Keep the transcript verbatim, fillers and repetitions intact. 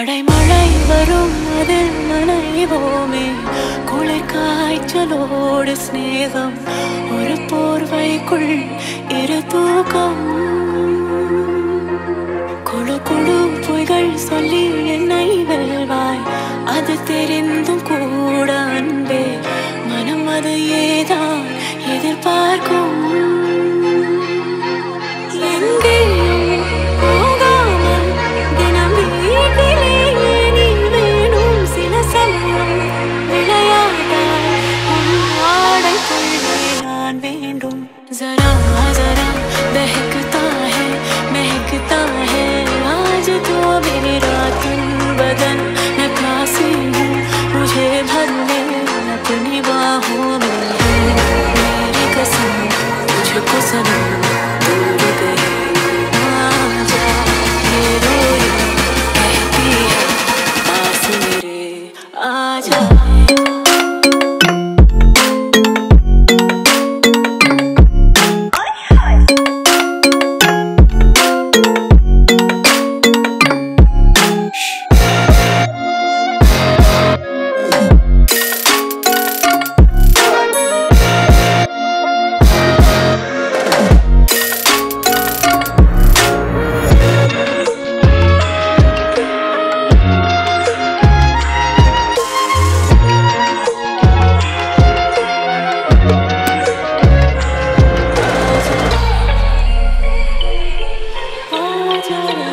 அடைமழை வரும் அதில் நனைவோமே குளிர் காய்ச்சலோடு ஸ்நேகம் ஒரு போர்வைக்குள் இரு தூக்கம் குழு குழு பொய்கள் சொல்லி என்னை வெல்வாய் அது தெரிந்தும் கூட அன்பே மனம் அது ஏதான் எதிர்பார்க்கும் जरा जरा बहकता है महकता है आज तो मेरी रात बदन नकासी हूँ मुझे भर ले अपनी बाहों में मेरी कसम तुझको सनम दूर गई आजा ये रोई कहती है पास मेरे आजा da da